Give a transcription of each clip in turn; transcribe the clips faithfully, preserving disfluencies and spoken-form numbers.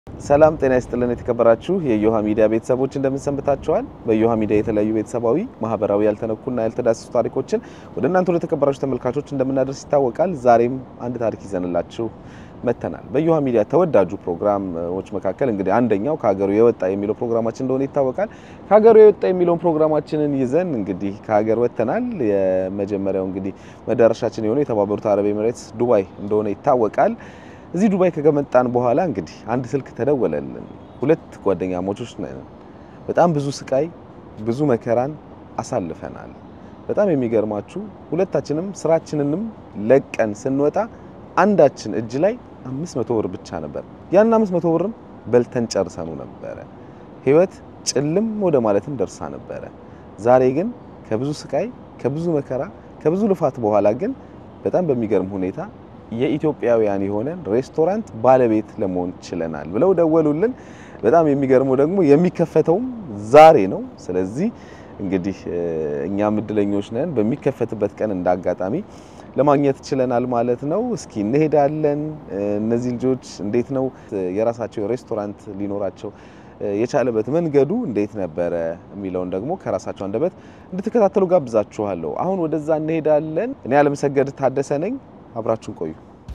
ሰላም ጤና ይስጥልን የተከበራችሁ የዮሃ ሚዲያ ቤተሰቦች እንደምን ሰንብታችኋል? በዮሃ ሚዲያ የተለያዩ ቤተሰባዊ ማህበራዊ ያልተነኩና ያልተዳሰሱ ታሪኮችን ወደ እናንተ ወደ ተከበራችሁ ተመልካቾች እንደምናደርስ ይታወቃል። ዛሬም አንድ ታሪክ ይዘንላችሁ መተናል። በዮሃ ሚዲያ ተወዳጁ ፕሮግራሞች መካከል እንግዲህ አንደኛው ከሀገሩ የወጣ የሚለው ፕሮግራማችን እንደሆነ ይታወቃል። ከሀገሩ የወጣ የሚለው ፕሮግራማችንን ይዘን እንግዲህ ከሀገር ወተናል። የመጀመሪያው እንግዲህ መዳረሻችን የሆነው የተባበሩት አረብ ኤሚሬትስ ዱባይ እንደሆነ ይታወቃል። እዚህ ዱባይ ከገመጣን በኋላ እንግዲህ አንድ ስልክ ተደወለልን። ሁለት ጓደኛሞች ነን። በጣም ብዙ ስቃይ ብዙ መከራን አሳልፈናል። በጣም የሚገርማችሁ ሁለታችንም ስራችንንም ለቀን ስንወጣ አንዳችን እጅ ላይ አምስት መቶ ብር ብቻ ነበር። ያን አምስት መቶ ብርም በልተን ጨርሰኑ ነበር። ህይወት ጭልም ወደ ማለትም ደርሳ ነበር። ዛሬ ግን ከብዙ ስቃይ ከብዙ መከራ ከብዙ ልፋት በኋላ ግን በጣም በሚገርም ሁኔታ የኢትዮጵያውያን የሆነ ሬስቶራንት ባለቤት ለመሆን ችለናል ብለው ደወሉልን። በጣም የሚገርመው ደግሞ የሚከፈተው ዛሬ ነው። ስለዚህ እንግዲህ እኛም እድለኞች ነን በሚከፈትበት ቀን እንዳጋጣሚ ለማግኘት ችለናል ማለት ነው። እስኪ እንሄዳለን። እነዚህ ልጆች እንዴት ነው የራሳቸው ሬስቶራንት ሊኖራቸው የቻለበት መንገዱ እንዴት ነበር የሚለውን ደግሞ ከራሳቸው አንደበት እንድትከታተሉ ጋብዛችኋለሁ። አሁን ወደዛ እንሄዳለን። እኔ አለምሰገድ ታደሰ ነኝ። አብራችሁን ቆዩ።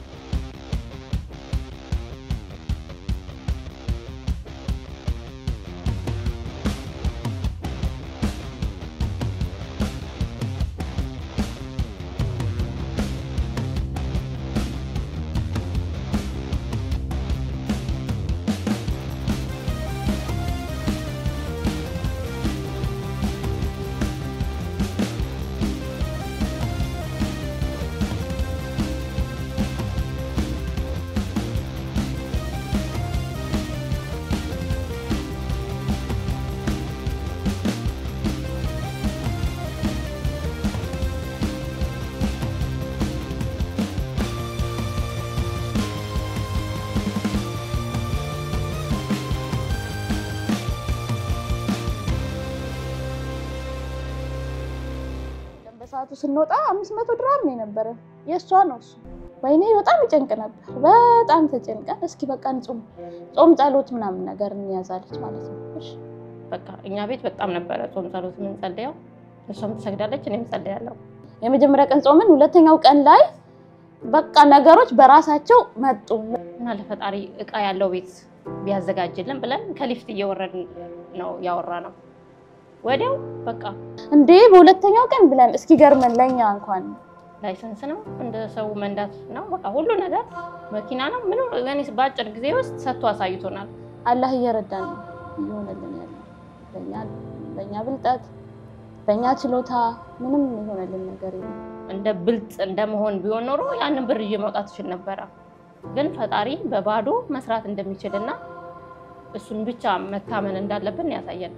በሰዓቱ ስንወጣ አምስት መቶ ድራም ነው ነበር የሷ ነው እሱ። ወይኔ በጣም ይጨንቅ ነበር። በጣም ተጨንቀን እስኪ በቃ እንጾም ጾም ጸሎት ምናምን ነገር እንያዛለች ማለት ነው። እሺ በቃ እኛ ቤት በጣም ነበር ጾም ጸሎት ምን ጸልያው እሷም ትሰግዳለች እኔም ጸልያለሁ። የመጀመሪያ ቀን ጾምን ሁለተኛው ቀን ላይ በቃ ነገሮች በራሳቸው መጡ። እና ለፈጣሪ እቃ ያለው ቤት ቢያዘጋጅልን ብለን ከሊፍት እየወረድን ነው ያወራነው። ወዲያው በቃ እንዴ በሁለተኛው ቀን ብለን እስኪ ገርመን ለኛ እንኳን ላይሰንስ ነው እንደ ሰው መንዳት ነው በቃ ሁሉ ነገር መኪና ነው ምንም ለኔስ ባጭር ጊዜ ውስጥ ሰጥቶ አሳይቶናል። አላህ እየረዳን ይሆነልን ያለ በእኛ በእኛ ብልጣት በእኛ ችሎታ ምንም ይሆነልን ነገር የለም። እንደ ብልጥ እንደመሆን ቢሆን ኖሮ ያንን ብር እየመውጣት ይችል ነበር። ግን ፈጣሪ በባዶ መስራት እንደሚችልና እሱን ብቻ መታመን እንዳለብን ያሳየን።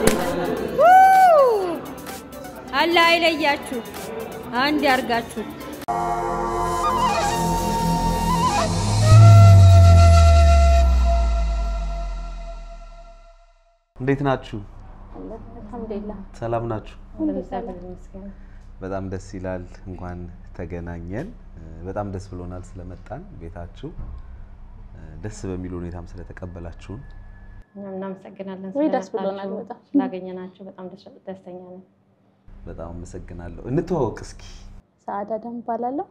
አላህ አይለያችሁ አንድ ያርጋችሁ። እንዴት ናችሁ? አልሐምዱሊላህ ሰላም ናችሁ? እንደምታገኙ በጣም ደስ ይላል። እንኳን ተገናኘን። በጣም ደስ ብሎናል ስለመጣን ቤታችሁ ደስ በሚል ሁኔታም ስለተቀበላችሁን እናመሰግናለን። ወይ ደስ ብሎናል በጣም ስላገኘናችሁ በጣም ደስተኛ ነን። በጣም አመሰግናለሁ። እንተዋወቅ እስኪ። ሰዓዳ ደም ባላለው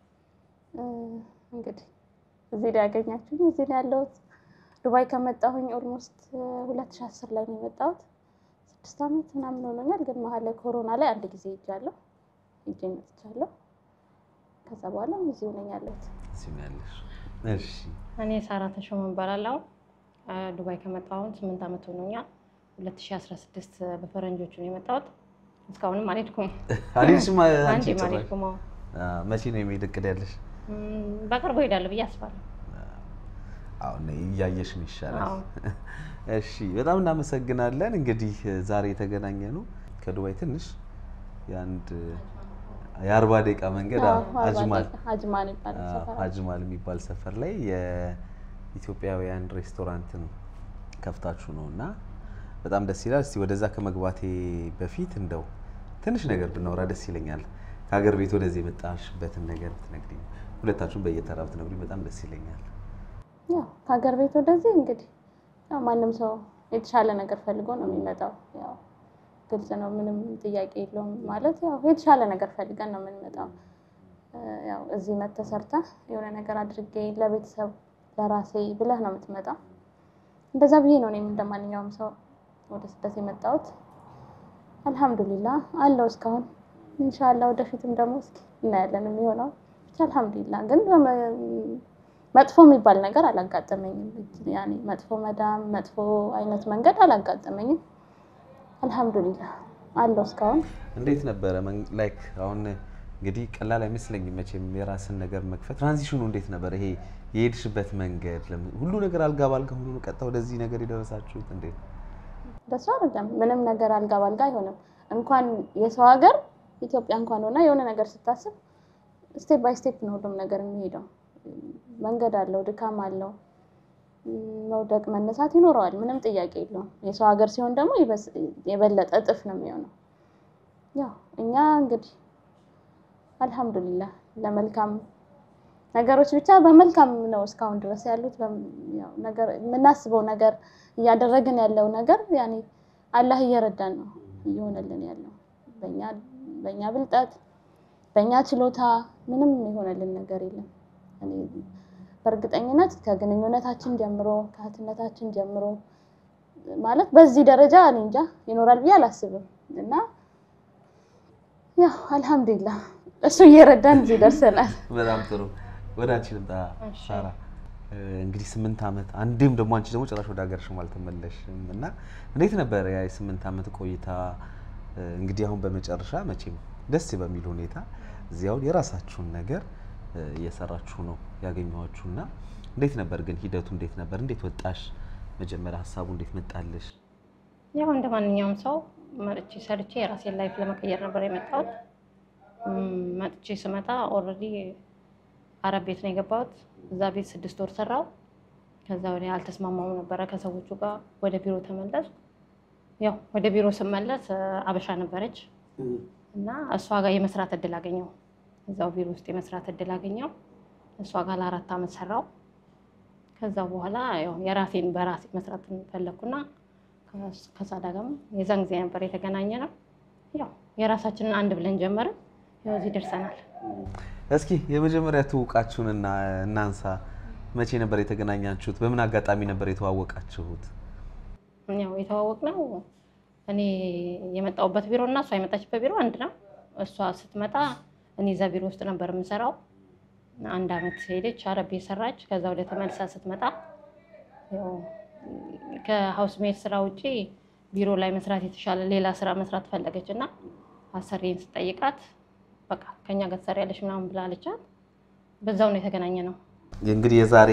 እንግዲህ እዚህ ላይ ያገኛችሁኝ እዚህ ላይ ያለሁት ዱባይ ከመጣሁኝ ኦልሞስት ሁለት ሺህ አስር ላይ ነው የመጣሁት። ስድስት አመት ምናምን ሆኖኛል። ግን መሀል ላይ ኮሮና ላይ አንድ ጊዜ ሄጃለሁ ሄጄ መጥቻለሁ። ከዛ በኋላ እዚህ ነኝ ያለሁት። እዚህ ነው ያለሽ? እሺ እኔ ሳራ ተሾመ እባላለሁ። ዱባይ ከመጣሁ ስምንት አመት ሆኖኛል። ሁለት ሺህ አስራ ስድስት በፈረንጆቹ ነው የመጣሁት። እስካሁንም አልሄድኩም። አልሄድሽም? አንቺ አንቺ አልሄድኩም? መቼ ነው የሚሄድ እቅድ ያለሽ? በቅርቡ ሄዳለሁ ብዬ አስባለሁ። አዎ ነይ እያየሽን ይሻላል። እሺ በጣም እናመሰግናለን። እንግዲህ ዛሬ የተገናኘነው ከዱባይ ትንሽ የአንድ የአርባ ደቂቃ መንገድ አጅማል አጅማል ይባላል ሰፈር አጅማል የሚባል ሰፈር ላይ የኢትዮጵያውያን ሬስቶራንትን ከፍታችሁ ነውና በጣም ደስ ይላል። እስቲ ወደዛ ከመግባቴ በፊት እንደው ትንሽ ነገር ብናወራ ደስ ይለኛል። ከሀገር ቤት ወደዚህ የመጣሽበትን ነገር ትነግሪኝ። ሁለታችሁም በየተራ ብትነግሩኝ በጣም ደስ ይለኛል። ያው ከሀገር ቤት ወደዚህ እንግዲህ ያው ማንም ሰው የተሻለ ነገር ፈልጎ ነው የሚመጣው ያው ግልጽ ነው ምንም ጥያቄ የለውም ማለት ያው የተሻለ ነገር ፈልገን ነው የምንመጣው ያው እዚህ መተሰርታ የሆነ ነገር አድርጌ ለቤተሰብ ለራሴ ብለህ ነው የምትመጣው እንደዛ ብዬ ነው እኔም እንደማንኛውም ሰው ወደ ስደት የመጣሁት አልহামዱሊላህ አለው እስካሁን ኢንሻአላህ ወደፊትም ደግሞ እስኪ እናያለን የሚሆነው ብቻ አልহামዱሊላህ ግን መጥፎ የሚባል ነገር አላጋጠመኝም ያኔ መጥፎ መዳም መጥፎ አይነት መንገድ አላጋጠመኝም አልহামዱሊላህ አለው እስካሁን እንዴት ነበር ላይክ አሁን እንግዲህ ቀላል አይመስለኝም መቼም የራስን ነገር መክፈት ትራንዚሽኑ እንዴት ነበር ይሄ የሄድሽበት መንገድ ሁሉ ነገር አልጋ ባልጋ ሁሉ ቀጣ ወደዚህ ነገር ይደረሳችሁት እንዴ ደስ አይደለም ምንም ነገር አልጋ ባልጋ አይሆንም እንኳን የሰው ሀገር ኢትዮጵያ እንኳን ሆና የሆነ ነገር ስታስብ ስቴፕ ባይ ስቴፕ ነው ሁሉም ነገር የሚሄደው መንገድ አለው ድካም አለው መውደቅ መነሳት ይኖረዋል ምንም ጥያቄ የለውም የሰው ሀገር ሲሆን ደግሞ የበለጠ እጥፍ ነው የሚሆነው ያው እኛ እንግዲህ አልহামዱሊላህ ለመልካም ነገሮች ብቻ በመልካም ነው እስካሁን ድረስ ያሉት ያው ነገር ምናስበው ነገር ያደረግን ያለው ነገር ያኔ አላህ ይረዳን ነው ይሆነልን ያለው በእኛ በእኛ ብልጣት በእኛ ችሎታ ምንም ይሆነልን ነገር የለም እኔ በርግጠኝነት ከግንኙነታችን ጀምሮ ከህትነታችን ጀምሮ ማለት በዚህ ደረጃ እኔ እንጃ ይኖራል ብዬ አላስብም እና ያው አልহামዱሊላህ እሱ ይረዳን እዚህ ደርሰናል በጣም ጥሩ ወዳንቺ ልምጣ ሳራ እንግዲህ ስምንት አመት አንዴም ደግሞ አንቺ ደግሞ ጭራሽ ወደ ሀገርሽ ማልተመለሽም እና እንዴት ነበር ያ ስምንት አመት ቆይታ እንግዲህ አሁን በመጨረሻ መቼም ደስ በሚል ሁኔታ እዚያው የራሳችሁን ነገር እየሰራችሁ ነው ያገኘዋችሁና እንዴት ነበር ግን ሂደቱ እንዴት ነበር እንዴት ወጣሽ መጀመሪያ ሐሳቡ እንዴት መጣልሽ ያው እንደማንኛውም ሰው መርጬ ሰርቼ የራሴን ላይፍ ለመቀየር ነበር የመጣሁት መጥቼ ስመጣ ኦሬዲ አረብ ቤት ነው የገባሁት እዛ ቤት ስድስት ወር ሰራው ከዛ ወዲያ አልተስማማው ነበር ከሰዎቹ ጋር ወደ ቢሮ ተመለስኩ ያው ወደ ቢሮ ስመለስ አበሻ ነበረች እና እሷ ጋር የመስራት እድል አገኘው እዛው ቢሮ ውስጥ የመስራት እድል አገኘው እሷ ጋር ለአራት አመት ሰራው ከዛ በኋላ ያው የራሴን በራሴ መስራት ፈለኩና ከሳዳ ጋርም የዛን ጊዜ ነበር የተገናኘነው ያው የራሳችንን አንድ ብለን ጀመርን ያው እዚህ ደርሰናል እስኪ የመጀመሪያ ትውቃችሁንና እናንሳ መቼ ነበር የተገናኛችሁት በምን አጋጣሚ ነበር የተዋወቃችሁት ያው የተዋወቅነው እኔ የመጣሁበት ቢሮና እሷ የመጣችበት ቢሮ አንድ ነው እሷ ስትመጣ እኔ እዛ ቢሮ ውስጥ ነበር የምሰራው አንድ አመት ሄደች አረብ የሰራች ከዛ ወደ ተመልሳ ስትመጣ ያው ከሃውስ ሜድ ስራ ውጪ ቢሮ ላይ መስራት የተሻለ ሌላ ስራ መስራት ፈለገችና አሰሪን ስጠይቃት በቃ ከኛ ጋር ትሰሪያለሽ ምናምን ብላለቻት በዛው ነው የተገናኘነው እንግዲህ የዛሬ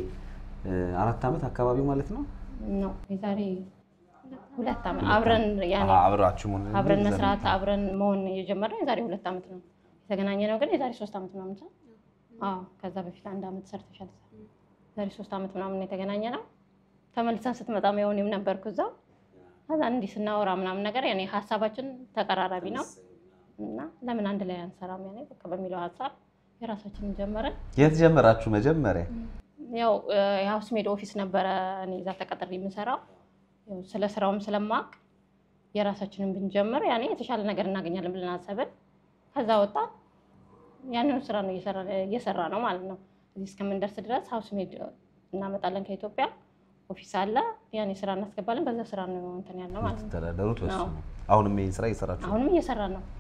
አራት አመት አካባቢ ማለት ነው ነው የዛሬ ሁለት አመት አብረን ያኔ አብራችሁ ምን አብረን መስራት አብረን መሆን የጀመረው የዛሬ ሁለት አመት ነው የተገናኘነው ግን የዛሬ ሶስት አመት ነው ማለት አዎ ከዛ በፊት አንድ አመት ሰርተሻል ዛሬ ሶስት አመት ምናምን የተገናኘነው ተመልሰን ስትመጣም የሆነም ነበርኩ እዛው ከዛ እንዲህ ስናወራ ምናምን ነገር ያኔ ሐሳባችን ተቀራራቢ ነው እና ለምን አንድ ላይ አንሰራም ያኔ በቃ በሚለው ሐሳብ የራሳችንን ጀመረን የት ጀመራችሁ መጀመሪያ ያው የሃውስ ሜድ ኦፊስ ነበር እኔ እዛ ተቀጥሬ የምሰራው ያው ስለ ስራውም ስለማቅ የራሳችንን ብንጀምር ያኔ የተሻለ ነገር እናገኛለን ብለን አሰብን ከዛ ወጣ ያንን ስራ ነው እየሰራ እየሰራ ነው ማለት ነው እዚህ እስከምንደርስ ድረስ ሃውስ ሜድ እናመጣለን ከኢትዮጵያ ኦፊስ አለ ያኔ ስራ እናስገባለን በዛ ስራ ነው እንትን ያለው ማለት ነው ተደረሩት ወስኑ አሁንም ይሄን ስራ እየሰራችሁ አሁንም እየሰራን ነው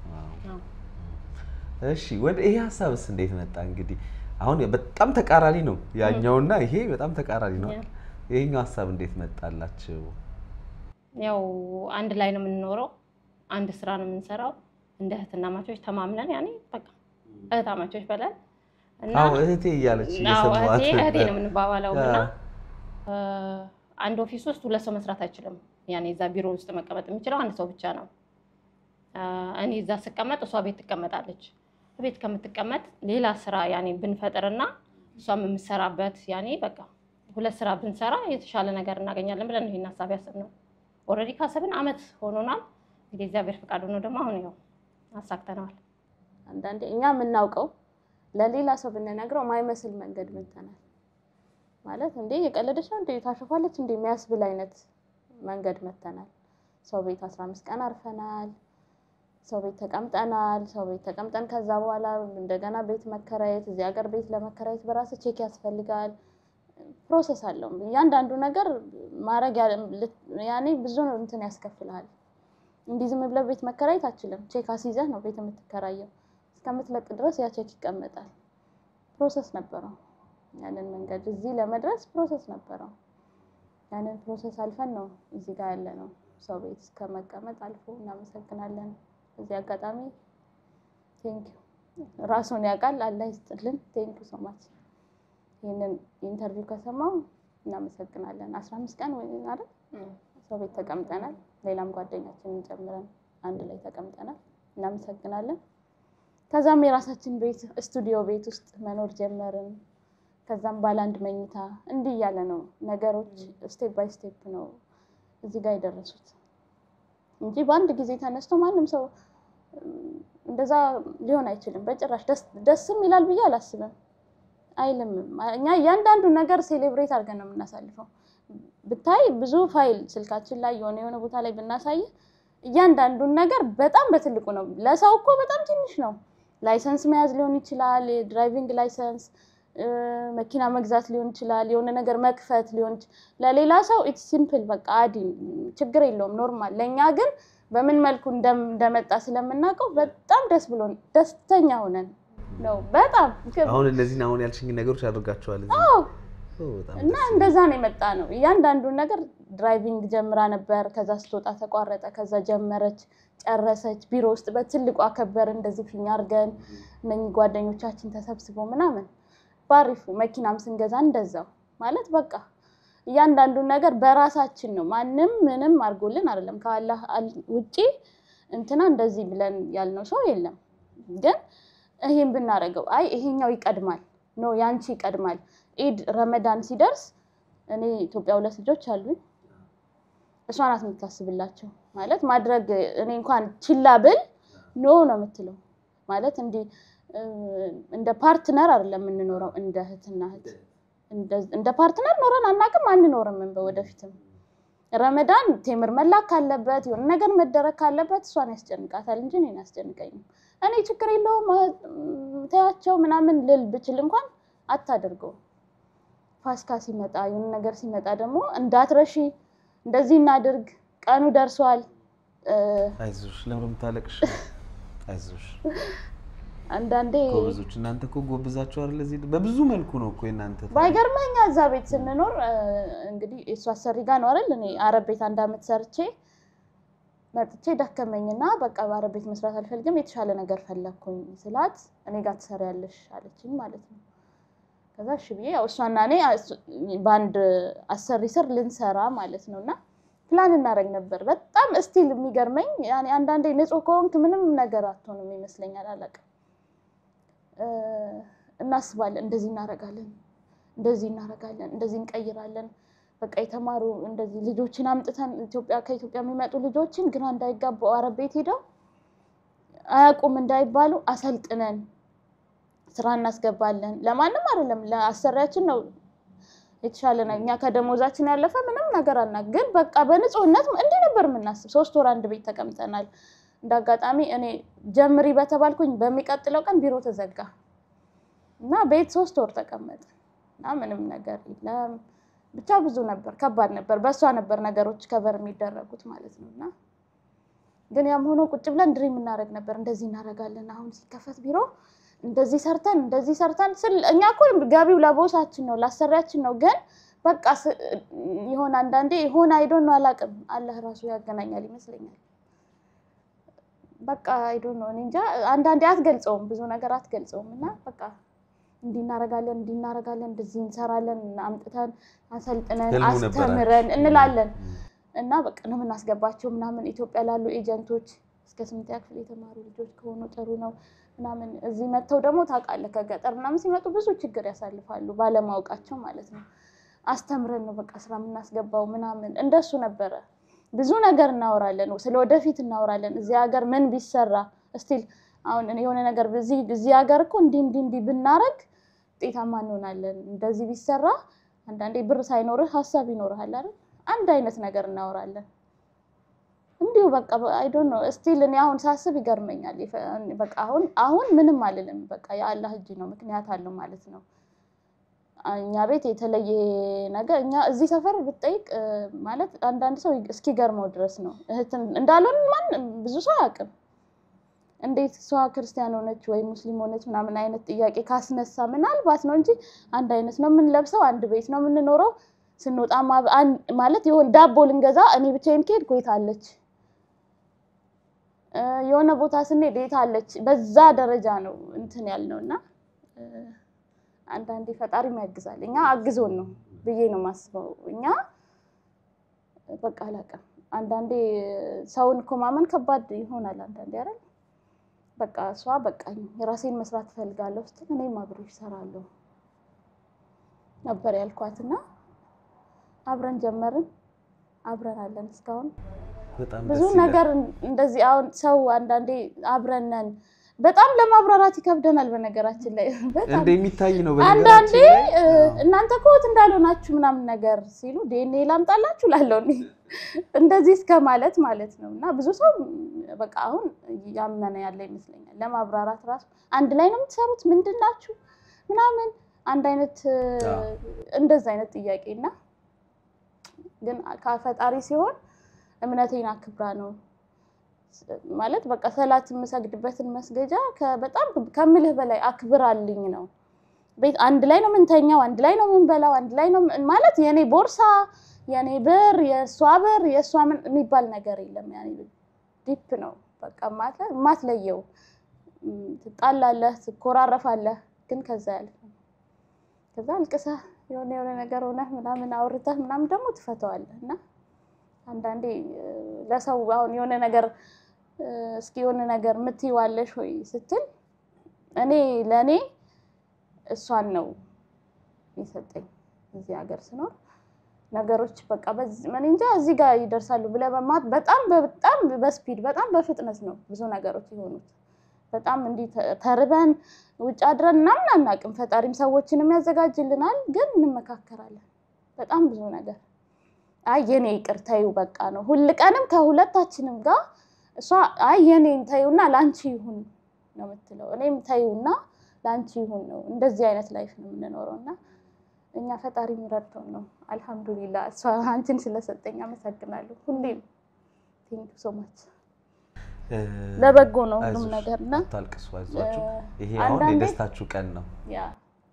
እሺ ወደ ይሄ ሐሳብስ እንዴት መጣ እንግዲህ አሁን በጣም ተቃራኒ ነው ያኛውና ይሄ በጣም ተቃራኒ ነው ይሄኛው ሐሳብ እንዴት መጣላችሁ ያው አንድ ላይ ነው የምንኖረው አንድ ስራ ነው የምንሰራው እንደ እህትና ማቾች ተማምነን ያኔ በቃ እህታማቾች በለን እና አው እህቴ እያለች እየሰማት እህቴ እህቴ ነው የምንባባለውና አንድ ኦፊስ ውስጥ ሁለት ሰው መስራት አይችልም ያኔ እዛ ቢሮ ውስጥ መቀመጥ የሚችለው አንድ ሰው ብቻ ነው እኔ እዛ ስቀመጥ እሷ ቤት ትቀመጣለች ቤት ከምትቀመጥ ሌላ ስራ ያኔ ብንፈጥርና እሷም የምትሰራበት ያኔ በቃ ሁለት ስራ ብንሰራ የተሻለ ነገር እናገኛለን ብለን ነው ይሄን ሐሳብ ያሰብነው ኦሬዲ ካሰብን አመት ሆኖናል እንግዲህ እግዚአብሔር ፈቃዱ ነው ደግሞ አሁን ያው አሳክተናል አንዳንዴ እኛ የምናውቀው ለሌላ ሰው ብንነግረው ማይመስል መንገድ መተናል ማለት እንዴ የቀለደች ነው እንዴ ታሸፋለች እንዴ የሚያስብል አይነት መንገድ መተናል ሰው ቤት አስራ አምስት ቀን አርፈናል ሰው ቤት ተቀምጠናል ሰው ቤት ተቀምጠን ከዛ በኋላ እንደገና ቤት መከራየት እዚህ ሀገር ቤት ለመከራየት በራስ ቼክ ያስፈልጋል ፕሮሰስ አለው ያንዳንዱ ነገር ማረግ ያኔ ብዙ ነው እንትን ያስከፍላል እንዲህ ዝም ብለህ ቤት መከራየት አትችልም ቼክ አስይዘህ ነው ቤት የምትከራየው እስከምትለቅ ድረስ ያ ቼክ ይቀመጣል ፕሮሰስ ነበረው ያንን መንገድ እዚህ ለመድረስ ፕሮሰስ ነበረው ያንን ፕሮሰስ አልፈን ነው እዚህ ጋር ያለ ነው ሰው ቤት እስከመቀመጥ አልፎ እናመሰግናለን እዚህ አጋጣሚ ቴንክ ዩ ራሱን ያውቃል አላህ ይስጥልን ቴንክ ዩ ሶ ማች ይሄንን ኢንተርቪው ከሰማው እናመሰግናለን አስራ አምስት ቀን ወይ አይደል ሰው ቤት ተቀምጠናል ሌላም ጓደኛችንን ጨምረን አንድ ላይ ተቀምጠናል እናመሰግናለን ከዛም የራሳችን ቤት ስቱዲዮ ቤት ውስጥ መኖር ጀመርን ከዛም ባላንድ መኝታ እንዲህ ያለ ነው ነገሮች ስቴፕ ባይ ስቴፕ ነው እዚህ ጋር የደረሱት እንጂ በአንድ ጊዜ ተነስቶ ማንንም ሰው እንደዛ ሊሆን አይችልም በጭራሽ ደስ ደስም ይላል ብዬ አላስብም አይልም እኛ ያንዳንዱ ነገር ሴሌብሬት አድርገን ነው የምናሳልፈው ብታይ ብዙ ፋይል ስልካችን ላይ የሆነ የሆነ ቦታ ላይ ብናሳይ ያንዳንዱ ነገር በጣም በትልቁ ነው ለሰው እኮ በጣም ትንሽ ነው ላይሰንስ መያዝ ሊሆን ይችላል ድራይቪንግ ላይሰንስ መኪና መግዛት ሊሆን ይችላል የሆነ ነገር መክፈት ሊሆን ለሌላ ሰው ኢትስ ሲምፕል በቃ አዲ ችግር የለውም ኖርማል ለኛ ግን በምን መልኩ እንደመጣ ስለምናቀው በጣም ደስ ብሎን ደስተኛ ሆነን ነው በጣም አሁን እንደዚህ ነው አሁን ያልሽኝ ነገሮች አድርጋቸዋል እዚህ አዎ እና እንደዛ ነው የመጣ ነው ያንዳንዱ ነገር ድራይቪንግ ጀምራ ነበር ከዛ ስትወጣ ተቋረጠ ከዛ ጀመረች ጨረሰች ቢሮ ውስጥ በትልቁ አከበር እንደዚህ ፊኛ አርገን ነኝ ጓደኞቻችን ተሰብስበው ምናምን ባሪፉ መኪናም ስንገዛ እንደዛው ማለት በቃ ያንዳንዱ ነገር በራሳችን ነው ማንንም ምንም አርጎልን አይደለም ከአላህ ውጪ እንትና እንደዚህ ብለን ያልነው ሰው የለም ግን ይሄን ብናረጋው አይ ይሄኛው ይቀድማል ኖ ያንቺ ይቀድማል ኢድ ረመዳን ሲደርስ እኔ ኢትዮጵያ ሁለት ልጆች አሉኝ እሷ ናት የምታስብላቸው ማለት ማድረግ እኔ እንኳን ችላ ብል ኖ ነው የምትለው ማለት እንዲ እንደ ፓርትነር አይደለም የምንኖረው እንደ እህትና እህት እንደ ፓርትነር ኖረን አናቅም አንኖርም ወደፊትም ረመዳን ቴምር መላክ ካለበት የሆነ ነገር መደረክ ካለበት እሷን ያስጨንቃታል እንጂ እኔን አያስጨንቀኝም እኔ ችግር የለውም ታያቸው ምናምን ልል ብችል እንኳን አታደርገው ፋስካ ሲመጣ የሆነ ነገር ሲመጣ ደግሞ እንዳትረሺ እንደዚህ እናድርግ ቀኑ ደርሷል አይዞሽ ለምን ታለቅሽ አይዞሽ አንዳንዴ ጎብዞች እናንተ እኮ ጎብዛችሁ አይደል እዚህ በብዙ መልኩ ነው እኮ እናንተ ባይገርመኛ እዛ ቤት ስንኖር እንግዲህ እሷ አሰሪ ጋር ነው አይደል እኔ አረብ ቤት አንድ አመት ሰርቼ መጥቼ ደከመኝና በቃ አረብ ቤት መስራት አልፈልግም የተሻለ ነገር ፈለኩኝ ስላት እኔ ጋር ትሰሪያለሽ አለችኝ ማለት ነው ከዛ እሺ ብዬ ያው እሷና እኔ ባንድ አሰሪ ስር ልንሰራ ማለት ነውና ፕላን እናረግ ነበር በጣም ስቲል የሚገርመኝ ያኔ አንዳንዴ ንጹህ ኮንክ ምንም ነገር አትሆንም ይመስለኛል አላቀ እናስባለን እንደዚህ እናረጋለን እንደዚህ እናረጋለን እንደዚህ እንቀይራለን በቃ የተማሩ እንደዚህ ልጆችን አምጥተን ኢትዮጵያ ከኢትዮጵያ የሚመጡ ልጆችን ግራ እንዳይጋቡ አረብ ቤት ሄደው አያቁም እንዳይባሉ አሰልጥነን ስራ እናስገባለን ለማንም አይደለም ለአሰሪያችን ነው የተሻለ ነኛ ከደሞዛችን ያለፈ ምንም ነገር አና ግን በቃ በንጹህነት እንዴ ነበር የምናስብ ሶስት ወር አንድ ቤት ተቀምጠናል እንዳጋጣሚ እኔ ጀምሪ በተባልኩኝ በሚቀጥለው ቀን ቢሮ ተዘጋ እና ቤት ሶስት ወር ተቀመጠ እና ምንም ነገር የለም ብቻ ብዙ ነበር ከባድ ነበር በሷ ነበር ነገሮች ከበር የሚደረጉት ማለት ነውና ግን ያም ሆኖ ቁጭ ብለን ድሪም እናረግ ነበር እንደዚህ እናረጋለን አሁን ሲከፈት ቢሮ እንደዚህ ሰርተን እንደዚህ ሰርተን እኛ እኮ ጋቢው ለቦሳችን ነው ላሰሪያችን ነው ግን በቃ ይሆን አንዳንዴ ይሆን አይዶን ነው አላቅም አላህ ራሱ ያገናኛል ይመስለኛል በቃ አይዶን ነው እንጃ አንዳንዴ አትገልጸውም ብዙ ነገር አትገልጸውምና በቃ እንዲናረጋለን እንዲናረጋለን እንደዚህ እንሰራለን አምጥተን አሰልጥነን አስተምረን እንላለን እና በቃ ነው እናስገባቸው ምናምን ኢትዮጵያ ላሉ ኤጀንቶች እስከ ስምንተኛ ክፍል የተማሩ ልጆች ከሆኑ ጥሩ ነው ምናምን እዚህ መተው ደግሞ ታቃለ ከገጠር ምናምን ሲመጡ ብዙ ችግር ያሳልፋሉ ባለማውቃቸው ማለት ነው አስተምረን ነው በቃ ስራ እናስገባው ምናምን እንደሱ ነበር ብዙ ነገር እናወራለን ስለወደፊት እናወራለን እዚህ ሀገር ምን ቢሰራ ስቲል አሁን እኔ የሆነ ነገር በዚህ እዚህ ሀገር እኮ እንዲ እንዲ እንዲ ብናረግ ጤታማ እንሆናለን እንደዚህ ቢሰራ አንዳንዴ ብር ሳይኖርህ ሐሳብ ይኖርሃል አይደል አንድ አይነት ነገር እናወራለን እንዲሁ በቃ አይ ዶንት ኖ ስቲል እኔ አሁን ሳስብ ይገርመኛል በቃ አሁን አሁን ምንም አልልም በቃ ያአላህ እጅ ነው ምክንያት አለው ማለት ነው እኛ ቤት የተለየ ነገር እኛ እዚህ ሰፈር ብትጠይቅ ማለት አንዳንድ ሰው እስኪገርመው ድረስ ነው እህት እንዳልሆን ማን ብዙ ሰው ያውቃል እንዴት ሰው ክርስቲያን ሆነች ወይ ሙስሊም ሆነች ምናምን አይነት ጥያቄ ካስነሳ ምናልባት ነው እንጂ አንድ አይነት ነው ምን ለብሰው አንድ ቤት ነው ምን ኖረው ስንወጣ ማለት ይሁን ዳቦ ልንገዛ እኔ ብቻዬን ከሄድ ቆይታለች የሆነ ቦታ ስንሄድ የታለች በዛ ደረጃ ነው እንትን ያልነውና አንዳንዴ ፈጣሪ ያግዛል እኛ አግዞን ነው ብዬ ነው ማስበው እኛ በቃ አላቀም አንዳንዴ ሰውን ኮማመን ከባድ ይሆናል አንዳንዴ አይደል በቃ እሷ በቃኝ የራሴን መስራት ፈልጋለሁ ስትል እኔም አብሬሽ ሰራለሁ ነበር ያልኳትና አብረን ጀመርን አብረን አለን እስካሁን በጣም ብዙ ነገር እንደዚህ አሁን ሰው አንዳንዴ አብረን ነን በጣም ለማብራራት ይከብደናል በነገራችን ላይ በጣም እንደሚታይ ነው አንዳንዴ እናንተ ኮት እንዳልሆናችሁ ምናምን ነገር ሲሉ ዲኤንኤ ላምጣላችሁ ላለው እንደዚህ እስከ ማለት ማለት ነውና ብዙ ሰው በቃ አሁን ያመነ ያለ ይመስለኛል ለማብራራት ራስ አንድ ላይ ነው የምትሰሩት ምንድናችሁ ምናምን አንድ አይነት እንደዛ አይነት ጥያቄና ግን ካፈጣሪ ሲሆን እምነቴን አክብራ ነው ማለት በቃ ሰላት መስገድበትን መስገጃ በጣም ከምልህ በላይ አክብራልኝ ነው ቤት አንድ ላይ ነው ምንተኛው አንድ ላይ ነው ምንበላው አንድ ላይ ነው ማለት የኔ ቦርሳ የኔ ብር የሷ ብር የሷ ምን የሚባል ነገር የለም ያኔ ዲፕ ነው በቃ ማለት ማትለየው ትጣላለህ ትኮራረፋለህ ግን ከዛ ያልፍ ከዛ አልቀሳ የሆነ የሆነ ነገር ሆነ ምናምን አውርተህ ምናምን ደግሞ ትፈተዋለህና አንዳንዴ ለሰው አሁን የሆነ ነገር እስኪ የሆነ ነገር ምትይዋለሽ ወይ ስትል እኔ ለኔ እሷን ነው ይሰጠኝ እዚህ ሀገር ስኖር ነገሮች በቃ በዚህ ምን እንጃ እዚህ ጋር ይደርሳሉ ብለ በማት በጣም በጣም በስፒድ በጣም በፍጥነት ነው ብዙ ነገሮች ይሆኑት በጣም እንዲ ተርበን ውጭ አድረን ምናምን አናቅም ፈጣሪም ሰዎችንም ያዘጋጅልናል ግን እንመካከራለን በጣም ብዙ ነገር አይ የኔ ይቅርታዩ በቃ ነው ሁሉ ቀንም ከሁለታችንም ጋር እሷ አይ የኔን ታዩና ላንቺ ይሁን ነው የምትለው እኔም ታዩና ላንቺ ይሁን ነው እንደዚህ አይነት ላይፍ ነው የምንኖረውና እኛ ፈጣሪ ምረጥቶን ነው አልহামዱሊላህ እሷ አንቺን ስለሰጠኝ አመሰግናለሁ ሁሌም ቴንክ ዩ ሶ ማች ለበጎ ነው ሁሉም ነገርና ታልቅሱ አይዟችሁ ይሄ አሁን የደስታችሁ ቀን ነው ያ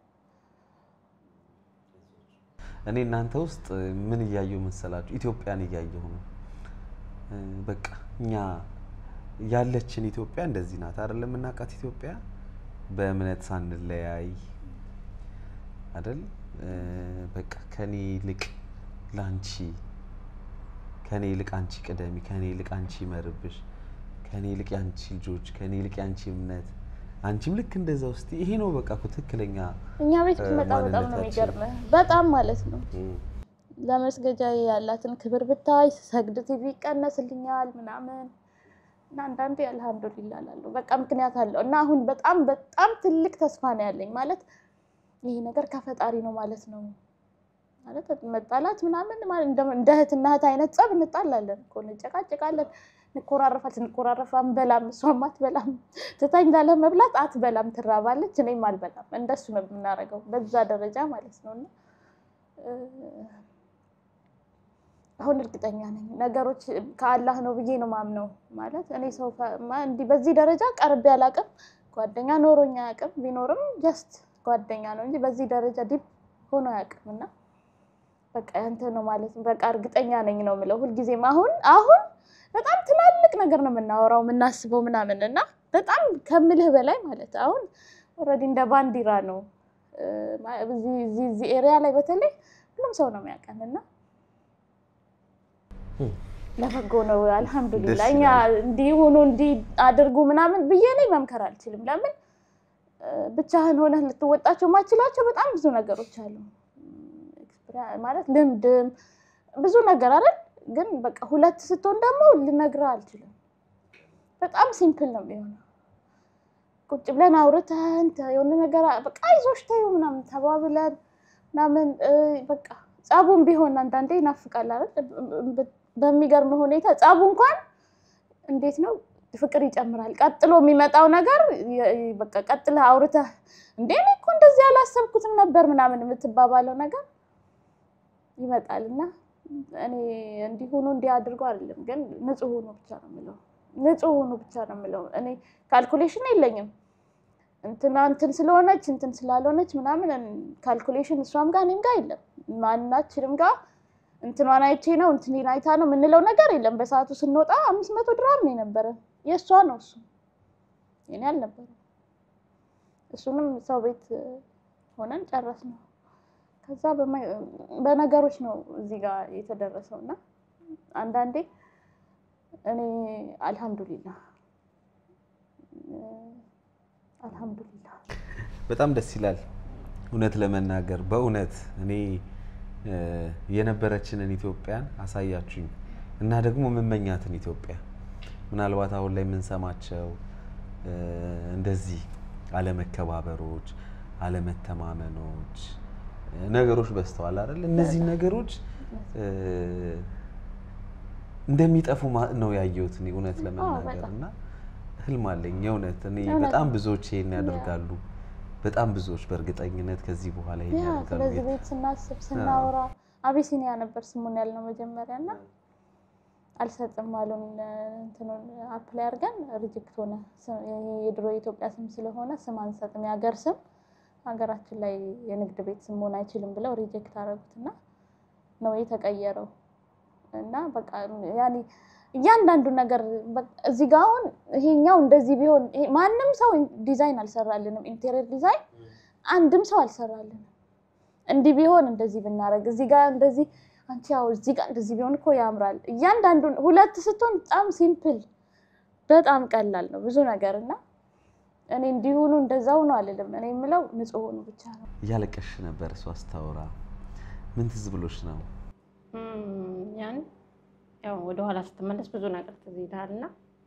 እኔ እናንተ ውስጥ ምን ያያዩ መሰላችሁ ኢትዮጵያን ያያየው ነው በቃ እኛ ያለችን ኢትዮጵያ እንደዚህ ናት አይደለም እናቃት ኢትዮጵያ በእምነት ሳንለያይ አይደል በቃ ከኔ ልቅ ላንቺ ከኔ ልቅ አንቺ ቀደሚ ከኔ ልቅ አንቺ መርብሽ ከኔ ልቅ አንቺ ልጆች ከኔ ልቅ አንቺ እምነት አንቺም ልክ እንደዛው እስቲ ይሄ ነው በቃ ኩትክለኛ እኛ ቤት መጣ በጣም ነው የሚገርመው በጣም ማለት ነው ለመስገጃ ያላትን ክብር ብታይ ሰግድ ቲቪ ቀነስልኛል ምናምን እና አንዳንዴ አልহামዱሊላህ አላለሁ በቃ ምክንያት አለው እና አሁን በጣም በጣም ትልቅ ተስፋ ነው ያለኝ ማለት ይሄ ነገር ከፈጣሪ ነው ማለት ነው ማለት መጣላት ምናምን ማለት እንደ እህትና እህት አይነት ጸብ እንጣላለን እኮ እንጨቃጨቃለን ንቆራረፋት ንቆራረፋም በላም ሷማት በላም ተታኝ ዳለ መብላት አትበላም ትራባለች እኔም አልበላም እንደሱ ነው የምናረጋው በዛ ደረጃ ማለት ነውና አሁን እርግጠኛ ነኝ ነገሮች ከአላህ ነው ብዬ ነው ማምነው ማለት እኔ ሰው እንዲ በዚህ ደረጃ ቀርብ ያላቀም ጓደኛ ኖሮኛ ያቀም ቢኖርም ጀስት ጓደኛ ነው እንጂ በዚህ ደረጃ ዲፕ ሆኖ ያቀምና በቃ አንተ ነው ማለት በቃ እርግጠኛ ነኝ ነው ምለው ሁሉ ጊዜ አሁን አሁን በጣም ትላልቅ ነገር ነው የምናወራው የምናስበው ምናምንና በጣም ከምልህ በላይ ማለት አሁን ኦሬዲ እንደ ባንዲራ ነው እዚህ እዚህ ኤሪያ ላይ በተለይ ሁሉም ሰው ነው የሚያቀንና ለበጎ ነው አልহামዱሊላህ እኛ እንዲ ሆኖ እንዲ አድርጉ ምናምን በየኔ መምከር አልችልም ለምን ብቻህን ሆነህ ልትወጣቸው ማችላቸው በጣም ብዙ ነገሮች አሉ ማለት ልምድም ብዙ ነገር አይደል ግን በቃ ሁለት ስትሆን ደግሞ ልነግርህ አልችልም በጣም ሲምፕል ነው የሚሆነው ቁጭ ብለን አውርተን የሆነ ነገር በቃ ይዞሽ ታዩ ምናምን ተባብለን ናምን በቃ ጻቡን ቢሆን አንዳንዴ ይናፍቃል አይደል በሚገርም ሁኔታ ጻቡ እንኳን እንዴት ነው ፍቅር ይጨምራል ቀጥሎ የሚመጣው ነገር በቃ ቀጥለ አውርተህ እንዴ እኔ እኮ እንደዚህ ያላሰብኩትም ነበር ምናምን የምትባባለው ነገር ይመጣልና እኔ እንዲሆኑ እንዲያድርጉ አይደለም ግን ንጹህ ሆኖ ብቻ ነው የምለው ንጹህ ሆኖ ብቻ ነው የምለው እኔ ካልኩሌሽን የለኝም እንትና እንትን ስለሆነች እንትን ስላልሆነች ምናምን ካልኩሌሽን እሷም ጋር እኔም ጋር የለም ማንናችንም ጋር እንትኗን አይቼ ነው እንትኔን አይታ ነው ምንለው ነገር የለም በሰዓቱ ስንወጣ አምስት መቶ ድራም ነው የነበረ የሷ ነው እሱ የኔ አልነበረ እሱንም ሰው ቤት ሆነን ጨረስነው ከዛ በነገሮች ነው እዚህ ጋር የተደረሰውና አንዳንዴ እኔ አልহামዱሊላህ አልহামዱሊላህ በጣም ደስ ይላል እውነት ለመናገር በእውነት እኔ የነበረችንን ኢትዮጵያን አሳያችሁኝ እና ደግሞ መመኛትን ኢትዮጵያ ምናልባት አሁን ላይ ምን ሰማቸው እንደዚህ አለመከባበሮች አለመተማመኖች ነገሮች በስተዋል አይደል እነዚህ ነገሮች እንደሚጠፉ ነው ያየሁት እኔ እውነት ለመናገርና ህልም አለኝ የእውነት እኔ በጣም ብዙዎች ይሄን ያደርጋሉ በጣም ብዙዎች በርግጠኝነት ከዚህ በኋላ ይሄን ያደርጋሉ ስለዚህ ቤት ስናስብ ስናወራ አቢሲኒያ ነበር ስሙን ያልነው መጀመሪያና አልሰጥም አሉን እንትኑን አፕላይ አድርገን ሪጀክት ሆነ የድሮ የኢትዮጵያ ስም ስለሆነ ስም አንሰጥም ያገር ስም ሀገራችን ላይ የንግድ ቤት ስም ሆነ አይችልም ብለው ሪጀክት አደረጉትና ነው የተቀየረው እና በቃ ያኒ እያንዳንዱ ነገር እዚህ ጋር አሁን ይሄኛው እንደዚህ ቢሆን ማንንም ሰው ዲዛይን አልሰራልንም ኢንቴሪየር ዲዛይን አንድም ሰው አልሰራልንም እንዲህ ቢሆን እንደዚህ ብናረግ እዚህ ጋር እንደዚህ አንቺ ያው እዚህ ጋር እንደዚህ ቢሆን እኮ ያምራል እያንዳንዱ ሁለት ስትሆን በጣም ሲምፕል በጣም ቀላል ነው ብዙ ነገርና እኔ እንዲሁኑ እንደዛው ነው አይደለም እኔ የምለው ንጹህ ሆኖ ብቻ ነው ያለቀሽ ነበር እሷ አስተውራ ምን ትዝ ብሎሽ ነው ያን ያው ወደ ኋላ ስትመለስ ብዙ ነገር ትዝ ይላልና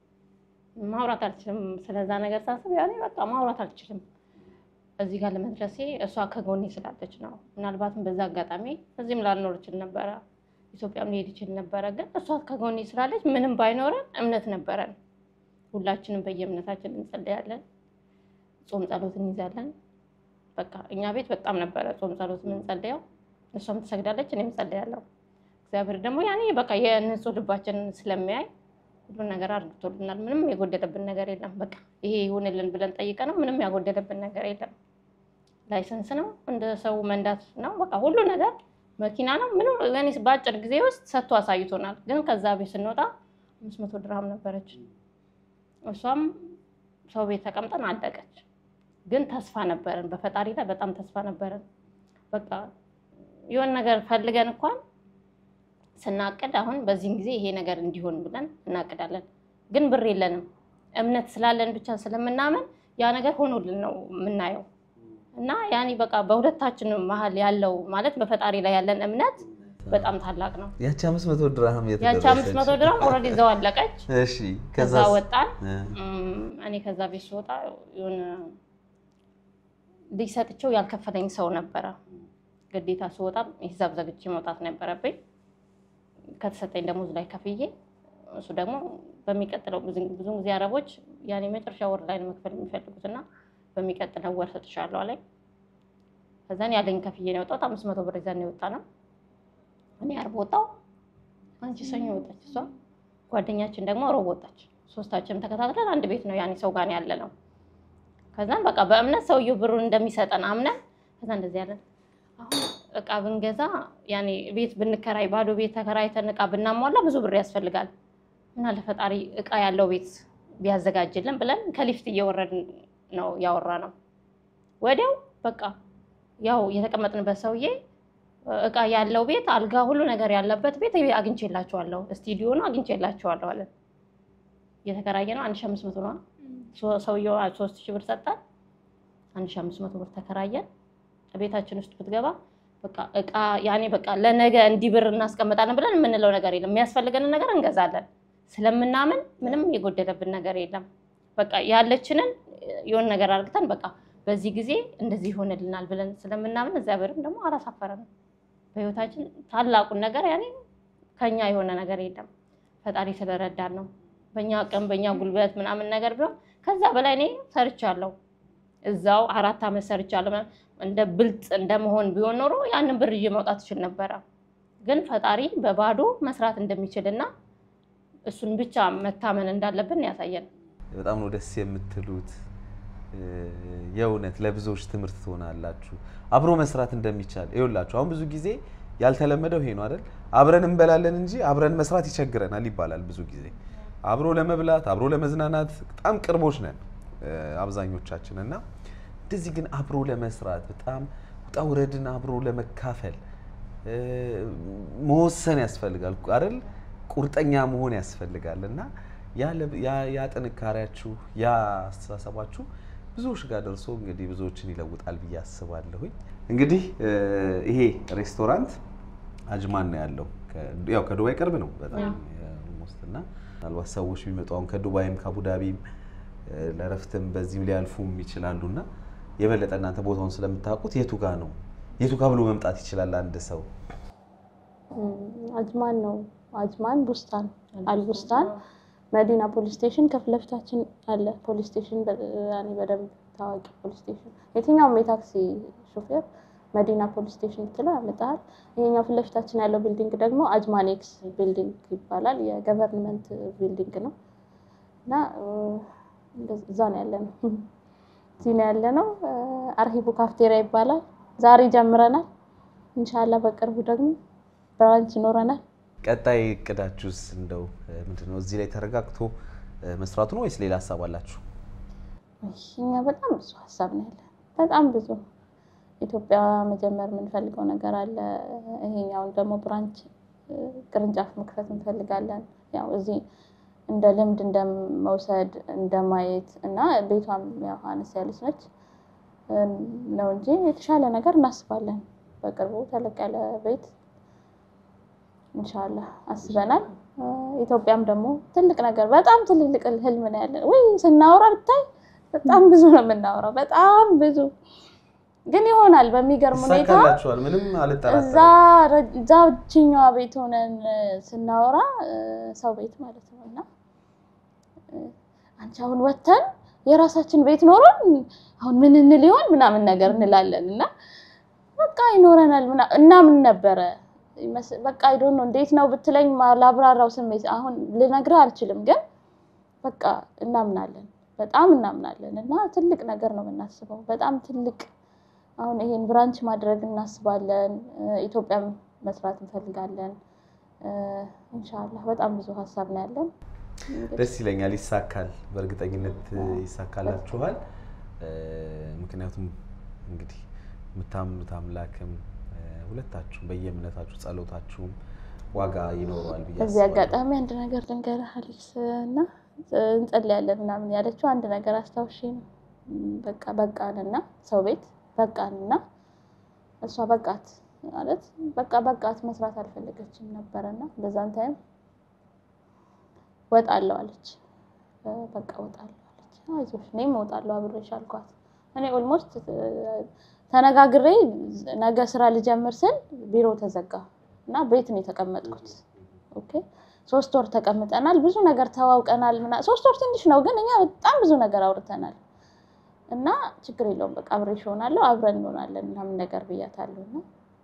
ማውራት አልችልም ስለዛ ነገር ሳስብ ያኔ በቃ ማውራት አልችልም እዚህ ጋር ለመድረሴ እሷ ከጎኔ ስላለች ነው ምናልባትም በዛ አጋጣሚ እዚህም ላልኖር ይችላል ነበር ኢትዮጵያም ሊሄድ ይችላል ነበር ግን እሷ ከጎኔ ስላለች ምንም ባይኖረን እምነት ነበረን ሁላችንም በየእምነታችን እንጸልያለን ጾም ጸሎት እንይዛለን በቃ እኛ ቤት በጣም ነበር ጾም ጸሎት ምን ጸልያው እሷም ተሰግዳለች እኔም ጸልያለሁ እግዚአብሔር ደግሞ ያኔ በቃ የንጹህ ልባችን ስለሚያይ ሁሉ ነገር አድርጎልናል ምንም የጎደለብን ነገር የለም በቃ ይሄ ይሁንልን ብለን ጠይቀናል ምንም ያጎደለብን ነገር የለም ላይሰንስ ነው እንደ ሰው መንዳት ነው በቃ ሁሉ ነገር መኪና ነው ምንም ለኔ ባጭር ጊዜ ውስጥ ሰጥቶ አሳይቶናል ግን ከዛ ቤት ስንወጣ አምስት መቶ ድርሃም ነበረች እሷም ሰው ቤት ተቀምጠን አደቀች ግን ተስፋ ነበረን በፈጣሪ ላይ በጣም ተስፋ ነበረን በቃ የሆነ ነገር ፈልገን እንኳን ስናቀድ አሁን በዚህን ጊዜ ይሄ ነገር እንዲሆን ብለን እናቀዳለን ግን ብር የለንም እምነት ስላለን ብቻ ስለምናምን ያ ነገር ሆኖልን ነው ምናየው እና ያኒ በቃ በሁለታችን መሃል ያለው ማለት በፈጣሪ ላይ ያለን እምነት በጣም ታላቅ ነው ያቺ አምስት መቶ ድርሃም የተደረሰች ያቺ አምስት መቶ ድርሃም ኦሬዲ ዘው አለቀች እሺ ከዛ ወጣን እኔ ከዛ ቤት ወጣ የሆነ ሊሰጥቸው ያልከፈለኝ ሰው ነበር ግዴታ ስወጣ ሂሳብ ዘግቼ መውጣት ነበረብኝ ከተሰጠኝ ደሞዝ ላይ ከፍዬ እሱ ደግሞ በሚቀጥለው ብዙ ጊዜ አረቦች ያኔ መጨረሻ ወር ላይ መክፈል የሚፈልጉትና በሚቀጥለው ወር ሰጥቻለሁ አለኝ ከዛን ያለኝ ከፍዬ ነው ወጣው አምስት መቶ ብር ይዘን ወጣና እኔ አርብ ወጣው አንቺ ሰኞ ወጣች እሷ ጓደኛችን ደግሞ ሮብ ወጣች ሶስታችንም ተከታትለን አንድ ቤት ነው ያኔ ሰው ጋር ያለ ነው ከዛን በቃ በእምነት ሰውየው ብሩን እንደሚሰጠን አምነን ከዛ እንደዚህ ያለን አሁን እቃ ብንገዛ ያኔ ቤት ብንከራይ ባዶ ቤት ተከራይተን እቃ ብናሟላ ብዙ ብር ያስፈልጋል እና ለፈጣሪ እቃ ያለው ቤት ቢያዘጋጅልን ብለን ከሊፍት እየወረድን ነው ያወራነው ወዲያው በቃ ያው የተቀመጥንበት ሰውዬ እቃ ያለው ቤት አልጋ ሁሉ ነገር ያለበት ቤት አግኝቼላችኋለሁ ስቱዲዮ ነው አግኝቼላችኋለሁ አለ የተከራየነው አንድ ሺህ አምስት መቶ ነው ሰውየው ሶስት ሺህ ብር ሰጣን አንድ ሺህ አምስት መቶ ብር ተከራየን ቤታችን ውስጥ ብትገባ በቃ እቃ ያኔ በቃ ለነገ እንዲ ብር እናስቀምጣለን ብለን ምንለው ነገር የለም የሚያስፈልገን ነገር እንገዛለን ስለምናምን ምንም የጎደለብን ነገር የለም በቃ ያለችንን የሆነ ነገር አርግተን በቃ በዚህ ጊዜ እንደዚህ ይሆንልናል ብለን ስለምናምን እግዚአብሔርም ደግሞ አላሳፈረንም በህይወታችን ታላቁ ነገር ያኔ ከኛ የሆነ ነገር የለም ፈጣሪ ስለረዳን ነው በእኛ ቀን በእኛ ጉልበት ምናምን ነገር ቢሆን ከዛ በላይ እኔ ሰርቻለሁ እዛው አራት አመት ሰርቻለሁ እንደ ብልጥ እንደመሆን ቢሆን ኖሮ ያንን ብር እየመውጣት ይችል ነበር ግን ፈጣሪ በባዶ መስራት እንደሚችልና እሱን ብቻ መታመን እንዳለብን ያሳየን በጣም ነው ደስ የምትሉት የውነት ለብዙዎች ትምርት ትሆናላችሁ አብሮ መስራት እንደሚቻል ይውላችሁ አሁን ብዙ ጊዜ ያልተለመደው ይሄ ነው አይደል አብረን እንበላለን እንጂ አብረን መስራት ይቸግረናል ይባላል ብዙ ጊዜ አብሮ ለመብላት አብሮ ለመዝናናት በጣም ቅርቦች ነን አብዛኞቻችንና እንደዚህ ግን አብሮ ለመስራት በጣም ጣውረድን አብሮ ለመካፈል መወሰን ያስፈልጋል አይደል ቁርጠኛ መሆን ያስፈልጋልና ያ ያ ጥንካሬያችሁ ያ አስተሳሰባችሁ ብዙዎች ጋር ደርሶ እንግዲህ ብዙዎችን ይለውጣል ብዬ አስባለሁ እንግዲህ ይሄ ሬስቶራንት አጅማን ነው ያለው ያው ከዱባይ ቅርብ ነው በጣም ሞስትና አልባ ሰዎች ቢመጣው ከዱባይም ከአቡዳቢም ለረፍትም በዚህም ሊያልፉም ይችላሉና የበለጠ እናንተ ቦታውን ስለምታውቁት የቱ ጋር ነው የቱ ጋር ብሎ መምጣት ይችላል አንድ ሰው አጅማን ነው አጅማን ቡስታን አልቡስታን መዲና ፖሊስ ስቴሽን ከፍለፍታችን አለ ፖሊስ ስቴሽን ያኔ በደንብ ታዋቂ ፖሊስ ስቴሽን የትኛውም የታክሲ ሾፌር መዲና ፖሊስ ስቴሽን ትለው ያመጣል ይሄኛው ፍለፍታችን ያለው ቢልዲንግ ደግሞ አጅማኔክስ ቢልዲንግ ይባላል የገቨርንመንት ቢልዲንግ ነው እና እዛ ነው ያለነው እዚህ ነው ያለነው አርሂቡ ካፍቴሪያ ይባላል ዛሬ ጀምረናል ኢንሻአላህ በቅርቡ ደግሞ ብራንች ይኖረናል ቀጣይ እቅዳችሁስ እንደው ምንድነው እዚህ ላይ ተረጋግቶ መስራቱ ነው ወይስ ሌላ ሐሳብ አላችሁ እኛ በጣም ብዙ ሐሳብ ነው ያለን በጣም ብዙ ኢትዮጵያ መጀመር ምን ፈልገው ነገር አለ ይሄኛው ደግሞ ብራንች ቅርንጫፍ መክፈት እንፈልጋለን ያው እዚህ እንደ ልምድ እንደመውሰድ እንደማየት እና ቤቷም ያው አነስ ያለች ነች ነው እንጂ የተሻለ ነገር እናስባለን በቅርቡ ተለቅ ያለ ቤት ኢንሻአላህ አስበናል ኢትዮጵያም ደግሞ ትልቅ ነገር በጣም ትልልቅ ህልም ነው ያለን ወይ ስናወራ ብታይ በጣም ብዙ ነው የምናወራው በጣም ብዙ ግን ይሆናል በሚገርም ሁኔታ ሰካላችኋል ምንም አልጠራጠርም እዛ ዛውችኛው ቤት ሆነን ስናወራ ሰው ቤት ማለት ነውና አንቺ አሁን ወተን የራሳችን ቤት ኖሮን አሁን ምን እንል ይሆን ምናምን ነገር እንላለንና በቃ ይኖረናል እና ምን ነበር በቃ አይ ዶንት ኖ እንዴት ነው ብትለኝ ላብራራው ስሜት አሁን ልነግርህ አልችልም ግን በቃ እናምናለን በጣም እናምናለን እና ትልቅ ነገር ነው የምናስበው በጣም ትልቅ አሁን ይሄን ብራንች ማድረግ እናስባለን ኢትዮጵያ መስራት እንፈልጋለን ኢንሻአላህ በጣም ብዙ ሐሳብ ነው ያለን ደስ ይለኛል ይሳካል በእርግጠኝነት ይሳካላችኋል ምክንያቱም እንግዲህ ምታምኑት አምላክም ሁለታችሁ በየእምነታችሁ ጸሎታችሁም ዋጋ ይኖራል ብዬ እዚህ አጋጣሚ አንድ ነገር ልንገርህ አሌክስ እና እንጸልያለን ምናምን ያለችው አንድ ነገር አስታውሺ ነው በቃ በቃንና ሰው ቤት በቃንና እሷ በቃት ማለት በቃ በቃት መስራት አልፈለገችም ነበርና በዛን ታይም ወጣለው አለች በቃ ወጣለው አለች አይዞሽ ነኝ ወጣለው አብሬሽ አልኳት እኔ ኦልሞስት ተነጋግሬ ነገ ስራ ልጀምር ስል ቢሮ ተዘጋ እና ቤት ነው የተቀመጥኩት ኦኬ ሶስት ወር ተቀምጠናል ብዙ ነገር ተዋውቀናል እና ሶስት ወር ትንሽ ነው ግን እኛ በጣም ብዙ ነገር አውርተናል እና ችግር የለውም በቃ አብሬሽ ሆናለሁ አብረን እንሆናለን ምናምን ነገር ብያታለሁና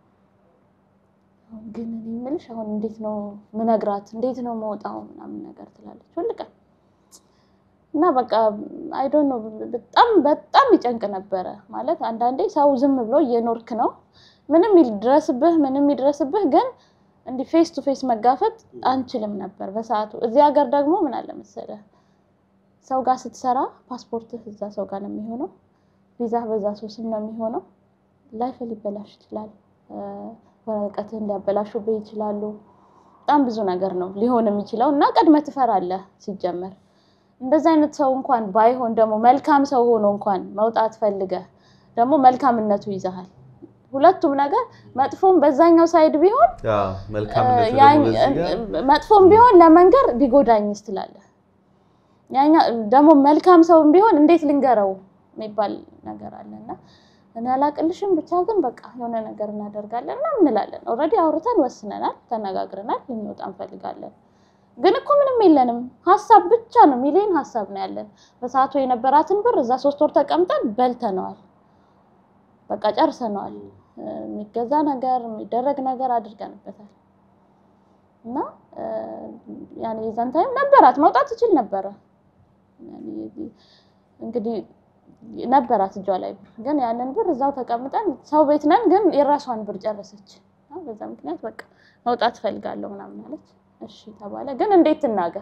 ግን እኔ ምልሽ አሁን እንዴት ነው ምነግራት እንዴት ነው መውጣው ምናምን ነገር ትላለች ሁልቀን እና በቃ አይ ዶንት ኖ በጣም በጣም ይጨንቅ ነበር ማለት አንዳንዴ ሰው ዝም ብሎ እየኖርክ ነው ምንም ይድረስብህ ምንም ይድረስብህ ግን እንዲ ፌስ ቱ ፌስ መጋፈጥ አንችልም ነበር በሰዓቱ እዚህ ሀገር ደግሞ ምን አለ መሰለህ ሰው ጋር ስትሰራ ፓስፖርትህ እዛ ሰው ጋር ነው የሚሆነው ቪዛ በዛ ሰው ስም ነው የሚሆነው ላይፍ ሊበላሽ ይችላል ወረቀትህ እንዲያበላሹብህ ይችላሉ በጣም ብዙ ነገር ነው ሊሆን የሚችለው እና ቀድመህ ትፈራለህ ሲጀመር እንደዛ አይነት ሰው እንኳን ባይሆን ደግሞ መልካም ሰው ሆኖ እንኳን መውጣት ፈልገ ደግሞ መልካምነቱ ይዛሃል ሁለቱም ነገር መጥፎም በዛኛው ሳይድ ቢሆን አዎ መልካምነቱ መጥፎም ቢሆን ለመንገር ቢጎዳኝስ ትላለህ ያኛ ደግሞ መልካም ሰውም ቢሆን እንዴት ልንገረው የሚባል ነገር አለና እኔ አላቅልሽም ብቻ ግን በቃ የሆነ ነገር እናደርጋለን እና እንላለን ኦሬዲ አውርተን ወስነናል ተነጋግረናል ልንወጣ እንፈልጋለን ግን እኮ ምንም የለንም ሐሳብ ብቻ ነው ሚሊዮን ሐሳብ ነው ያለን በሰዓቱ የነበራትን ብር እዛ ሶስት ወር ተቀምጠን በልተናል በቃ ጨርሰናል የሚገዛ ነገር የሚደረግ ነገር አድርገንበታል እና ያኔ ዘንታይም ነበራት መውጣት ትችል ነበር ያኔ እንግዲህ ነበራት እጇ ላይ ግን ያንን ብር እዛው ተቀምጠን ሰው ቤት ነን ግን የራሷን ብር ጨረሰች በዛ ምክንያት በቃ መውጣት ፈልጋለሁ ምናምን አለች እሺ ተባለ ግን እንዴት እናገር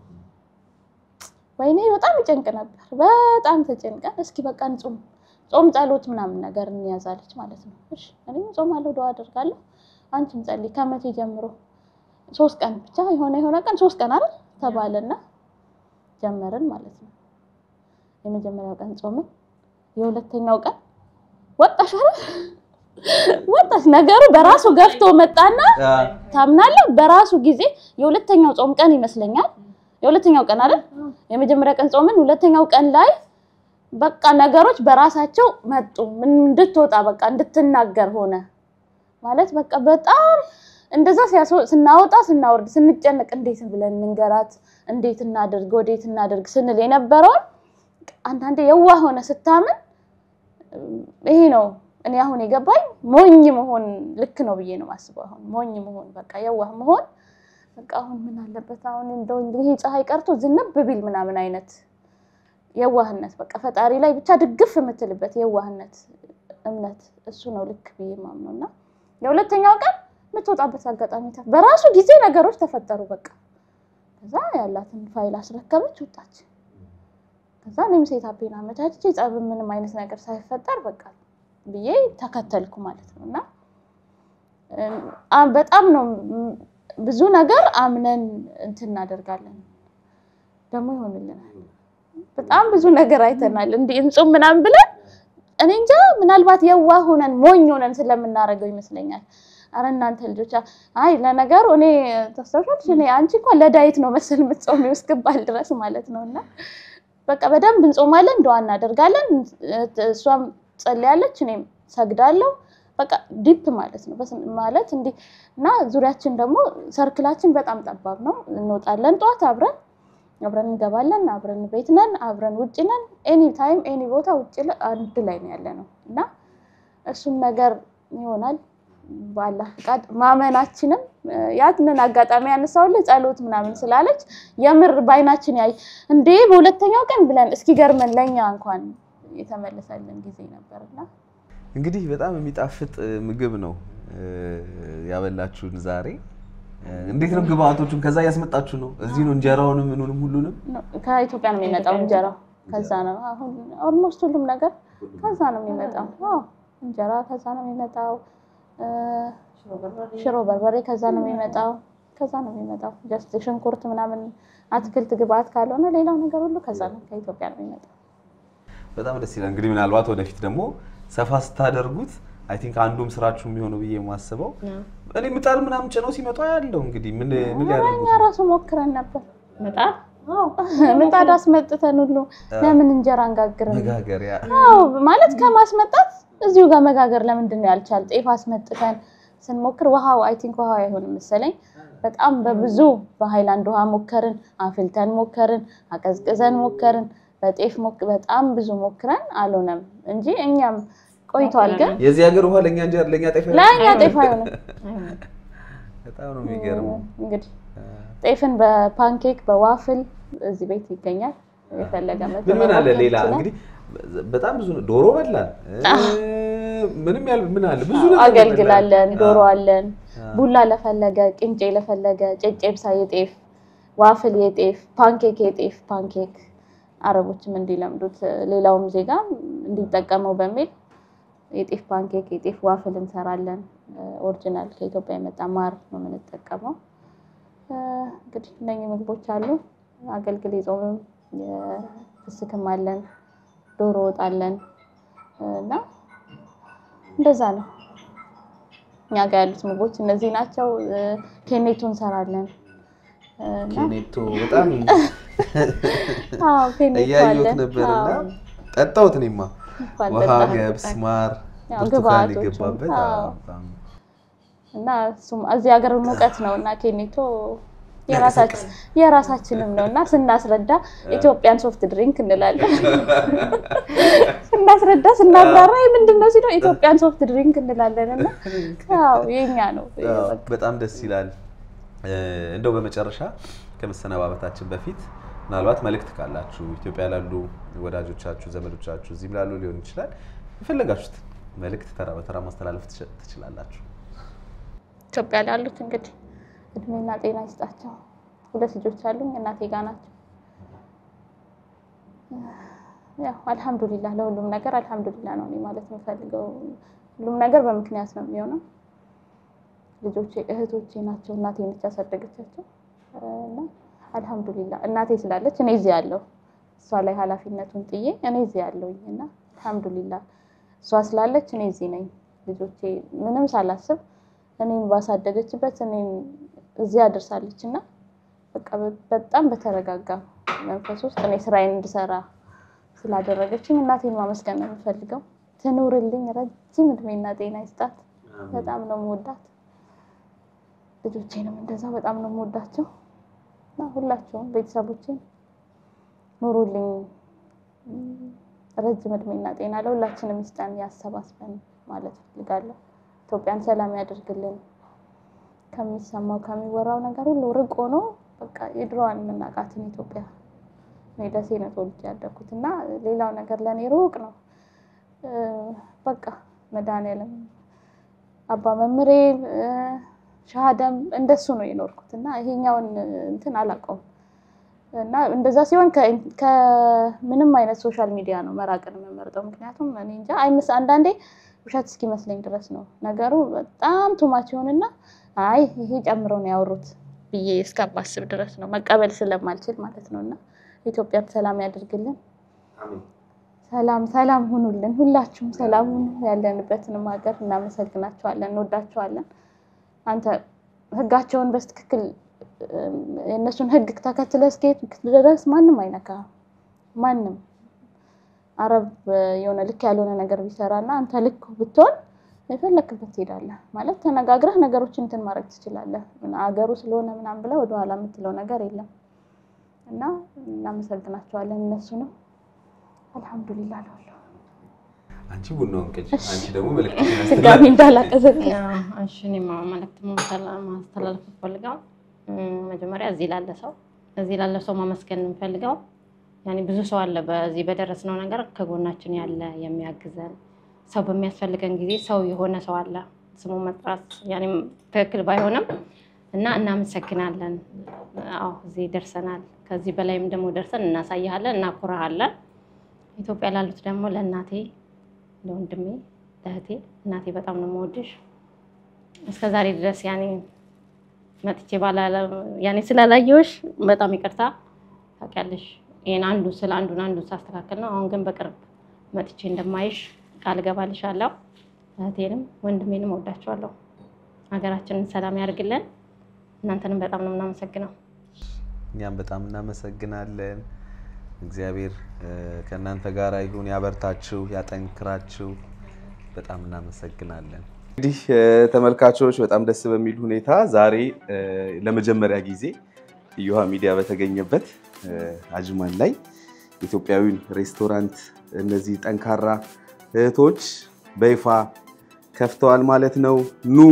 ወይኔ በጣም ይጨንቅ ነበር በጣም ተጨንቀን እስኪ በቃ እንጾም ጾም ጸሎት ምናምን ነገር እንያዛለች ማለት ነው እሺ እኔም ጾማለሁ ዱአ አደርጋለሁ አንቺም ጸልይ ከመቼ ጀምሮ ሶስት ቀን ብቻ የሆነ የሆነ ቀን ሶስት ቀን አይደል ተባለና ጀመርን ማለት ነው የመጀመሪያው ቀን ጾምን የሁለተኛው ቀን ወጣሽ አይደል ወጣሽ ነገሩ በራሱ ገፍቶ መጣና ታምናለህ በራሱ ጊዜ የሁለተኛው ጾም ቀን ይመስለኛል የሁለተኛው ቀን አይደል የመጀመሪያ ቀን ጾምን ሁለተኛው ቀን ላይ በቃ ነገሮች በራሳቸው መጡ ምን እንድትወጣ በቃ እንድትናገር ሆነ ማለት በቃ በጣም እንደዛ ስናወጣ ስናወርድ ስንጨነቅ እንዴት ብለን እንገራት እንዴት እናደርግ ወዴት እናደርግ ስንል የነበረው አንዳንዴ የዋህ ሆነ ስታምን ይሄ ነው እኔ አሁን የገባኝ ሞኝ መሆን ልክ ነው ብዬ ነው ማስበው አሁን ሞኝ መሆን በቃ የዋህ መሆን በቃ አሁን ምን አለበት አሁን እንደው ይሄ ፀሐይ ቀርቶ ዝንብ ቢል ምናምን አይነት የዋህነት በቃ ፈጣሪ ላይ ብቻ ድግፍ የምትልበት የዋህነት እምነት እሱ ነው ልክ ብዬ ማምነውና የሁለተኛው ቀን ምትወጣበት አጋጣሚ ታ በራሱ ጊዜ ነገሮች ተፈጠሩ በቃ ከዛ ያላትን ፋይል አስረከበች ወጣች ከዛ እኔም ሴታፔና መታች ጻብ ምንም አይነት ነገር ሳይፈጠር በቃ ብዬ ተከተልኩ ማለት ነውና አ በጣም ነው ብዙ ነገር አምነን እንትን እናደርጋለን ደሞ ይሆንልናል በጣም ብዙ ነገር አይተናል እንዴ እንጾም ምናምን ብለን እኔ እንጃ ምናልባት የዋህ ሆነን ሞኝ ሆነን ስለምናረገው ይመስለኛል አረ እናንተ ልጆች አይ ለነገሩ እኔ ተስተውልሽ እኔ አንቺ እንኳን ለዳይት ነው መሰል የምትጾሚው እስከባል ድረስ ማለት ነውና በቃ በደንብ እንጾማለን ዱአ እናደርጋለን እሷም ጸልያለች እኔም ሰግዳለሁ በቃ ዲፕ ማለት ነው በስ ማለት እንዴ እና ዙሪያችን ደግሞ ሰርክላችን በጣም ጠባብ ነው እንወጣለን ጧት አብረን አብረን እንገባለን አብረን ቤት ነን አብረን ውጪ ነን ኤኒ ታይም ኤኒ ቦታ ውጪ አንድ ላይ ነው ያለነው እና እሱም ነገር ይሆናል ባላህ ፍቃድ ማመናችንም ያንን አጋጣሚ ያነሳውልህ ጸሎት ምናምን ስላለች የምር ባይናችን ያይ እንዴ በሁለተኛው ቀን ብለን እስኪ ገርመን ለኛ እንኳን የተመለሰልን ጊዜ ነበርና እንግዲህ በጣም የሚጣፍጥ ምግብ ነው ያበላችሁን ዛሬ እንዴት ነው ግባቶቹን ከዛ ያስመጣችሁ ነው እዚህ ነው እንጀራውንም ምኑንም ሁሉንም ከኢትዮጵያ ነው የሚመጣው እንጀራው ከዛ ነው አሁን ኦልሞስት ሁሉም ነገር ከዛ ነው የሚመጣው አዎ እንጀራ ከዛ ነው የሚመጣው ሽሮ በርበሬ ከዛ ነው የሚመጣው ከዛ ነው የሚመጣው ጀስት ሽንኩርት ምናምን አትክልት ግባት ካልሆነ ሌላው ነገር ሁሉ ከዛ ነው ከኢትዮጵያ ነው የሚመጣው በጣም ደስ ይላል እንግዲህ ምናልባት ወደፊት ደግሞ ሰፋ ስታደርጉት አይ ቲንክ አንዱም ስራችሁ የሚሆነው ብዬ ማስበው እኔ ምጣድ ምናምን ጨነው ሲመጣ ያለው እንግዲህ ምን ምን ያደርጉት እኛ ራሱ ሞክረን ነበር ምጣድ አዎ ምጣድ አስመጥተን ሁሉ ለምን እንጀራ እንጋግረን መጋገር ያ አዎ ማለት ከማስመጣት እዚሁ ጋር መጋገር ለምንድን ነው ያልቻል ጤፍ አስመጥተን ስንሞክር ውሃው አይ ቲንክ ውሃው አይሆንም መሰለኝ በጣም በብዙ በሃይላንድ ውሃ ሞከርን አፍልተን ሞከርን አቀዝቅዘን ሞከርን በጤፍ ሞክ በጣም ብዙ ሞክረን አልሆነም እንጂ እኛም ቆይቷል ግን የዚህ ሀገር ውሃ ለኛ እንጀራ ለኛ ጤፍ ለኛ ጤፍ አይሆንም በጣም ነው የሚገርመው እንግዲህ ጤፍን በፓንኬክ በዋፍል እዚህ ቤት ይገኛል የፈለገ መጥቶ ምን አለ ሌላ እንግዲህ በጣም ብዙ ዶሮ በላን ምንም ያል ምን አለ ብዙ ነገር አገልግላለን ዶሮ አለን ቡላ ለፈለገ ቅንጬ ለፈለገ ጨጨብሳ የጤፍ ዋፍል የጤፍ ፓንኬክ የጤፍ ፓንኬክ አረቦችም እንዲለምዱት ሌላውም ዜጋ እንዲጠቀመው በሚል የጤፍ ፓንኬክ የጤፍ ዋፍል እንሰራለን ኦሪጂናል ከኢትዮጵያ የመጣ ማር ነው የምንጠቀመው እንግዲህ እነኚህ ምግቦች አሉ አገልግል የጾምም የፍስክም አለን ዶሮ ወጣለን እና እንደዛ ነው እኛ ጋር ያሉት ምግቦች እነዚህ ናቸው ኬኔቶ እንሰራለን ኬኔቶ በጣም አዎ ኬኔቶ ያዩት ነበርና ጠጣሁት እኔማ ውሃ ገብስ ማር ብርቱካን ይገባበት እና እሱም እዚህ ሀገር ሙቀት ነውና ኬኔቶ የራሳችን የራሳችንም ነውና ስናስረዳ ኢትዮጵያን ሶፍት ድሪንክ እንላለን ስናስረዳ ስናብራራ ምንድነው ሲለው ኢትዮጵያን ሶፍት ድሪንክ እንላለንና ያው የኛ ነው በጣም ደስ ይላል እንደው በመጨረሻ ከመሰናባታችን በፊት ምናልባት መልእክት ካላችሁ ኢትዮጵያ ላሉ ወዳጆቻችሁ ዘመዶቻችሁ እዚህም ላሉ ሊሆን ይችላል የፈለጋችሁት መልእክት ተራ በተራ ማስተላለፍ ትችላላችሁ ኢትዮጵያ ላሉት እንግዲህ እድሜና ጤና ይስጣቸው ሁለት ልጆች አሉኝ እናቴ ጋር ናቸው ያው አልহামዱሊላህ ለሁሉም ነገር አልহামዱሊላህ ነው ማለት የምፈልገው ሁሉም ነገር በምክንያት ነው የሚሆነው ልጆቼ እህቶቼ ናቸው እናቴ ነች ያሳደገቻቸው እና አልহামዱሊላህ እናቴ ስላለች እኔ እዚህ ያለው እሷ ላይ ኃላፊነቱን ጥዬ እኔ እዚህ ያለውኝና አልহামዱሊላህ እሷ ስላለች እኔ እዚህ ነኝ ልጆቼ ምንም ሳላስብ እኔን ባሳደገችበት እኔን እዚህ አድርሳለችና በቃ በጣም በተረጋጋ መንፈስ ውስጥ እኔ ስራዬን እንድሰራ ስላደረገችኝ እናቴን ማመስገን ነው የምፈልገው ትኖርልኝ ረጅም እድሜና ጤና ይስጣት በጣም ነው የምወዳት ልጆቼንም እንደዛው በጣም ነው የምወዳቸው ሁላችሁም ቤተሰቦቼ ኑሩልኝ ረጅም እድሜና ጤና ለሁላችንም ይስጣን ያሰባስበን ማለት ፈልጋለሁ ኢትዮጵያን ሰላም ያድርግልን ከሚሰማው ከሚወራው ነገር ሁሉ ርቆ ነው በቃ የድሮዋን መናቃትን ኢትዮጵያ ነው ደሴ ነው ተወልጄ ያደኩትና ሌላው ነገር ለኔ ሩቅ ነው በቃ መዳንያለም አባ መምሬ ሻሃዳም እንደሱ ነው የኖርኩትና ይሄኛውን እንትን አላቀውም እና እንደዛ ሲሆን ከምንም አይነት ሶሻል ሚዲያ ነው መራቀን መመርጠው ምክንያቱም እኔ እንጃ አይምስ አንዳንዴ ውሸት እስኪመስለኝ ድረስ ነው ነገሩ በጣም ቱማች ይሆንና አይ ይሄ ጨምሮ ነው ያወሩት ብዬ እስከማስብ ድረስ ነው መቀበል ስለማልችል ማለት ነውና ኢትዮጵያ ሰላም ያድርግልን አሜን ሰላም ሰላም ሁኑልን ሁላችሁም ሰላም ሁኑ ያለንበትንም ሀገር እናመሰግናችኋለን እንወዳችኋለን አንተ ህጋቸውን በስትክክል የነሱን ህግ ተከትለህ እስከት ድረስ ማንንም አይነካ ማንንም አረብ የሆነ ልክ ያልሆነ ነገር ቢሰራና አንተ ልክ ብትሆን የፈለክበት ትሄዳለህ ማለት ተነጋግረህ ነገሮችን እንትን ማድረግ ትችላለህ እና አገሩ ስለሆነ ምናምን ብለ ወደ ኋላ የምትለው ነገር የለም እና እናመሰግናችኋለን እነሱ ነው አልহামዱሊላህ ነው አንቺ ቡናውን ከጂ አንቺ ደግሞ መልእክት ስጋሚ እንዳላቀዘቅ እሺ እኔ መልእክት ማስተላለፍ ፈልጋው መጀመሪያ እዚህ ላለ ሰው እዚህ ላለ ሰው ማመስገን እንፈልጋው ያኒ ብዙ ሰው አለ በዚህ በደረስነው ነገር ከጎናችን ያለ የሚያግዘን ሰው በሚያስፈልገን ጊዜ ሰው የሆነ ሰው አለ ስሙ መጥራት ያኒ ትክክል ባይሆንም እና እናመሰግናለን አው እዚህ ደርሰናል ከዚህ በላይም ደግሞ ደርሰን እናሳያለን እናኩራለን ኢትዮጵያ ላሉት ደግሞ ለእናቴ ለወንድሜ ለእህቴ እናቴ በጣም ነው የምወድሽ እስከዛሬ ድረስ ያኒ መጥቼ ባላለ ያኒ ስላላየሁሽ በጣም ይቅርታ ታውቂያለሽ ይሄን አንዱ ስለ አንዱን አንዱ ሳስተካከል ነው አሁን ግን በቅርብ መጥቼ እንደማይሽ ቃል ገባልሻለሁ እህቴንም ወንድሜንም ወዳቸዋለሁ ሀገራችንን ሰላም ያርግልን እናንተንም በጣም ነው እናመሰግናለን እኛም በጣም እናመሰግናለን እግዚአብሔር ከእናንተ ጋር ይሁን ያበርታችሁ ያጠንክራችሁ በጣም እናመሰግናለን እንግዲህ ተመልካቾች በጣም ደስ በሚል ሁኔታ ዛሬ ለመጀመሪያ ጊዜ ኢዮሃ ሚዲያ በተገኘበት አጅማን ላይ ኢትዮጵያዊን ሬስቶራንት እነዚህ ጠንካራ እህቶች በይፋ ከፍተዋል ማለት ነው ኑ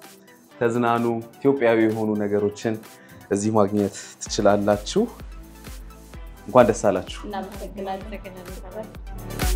ተዝናኑ ኢትዮጵያዊ የሆኑ ነገሮችን እዚህ ማግኘት ትችላላችሁ እንኳን ደስ አላችሁ እናመሰግናለን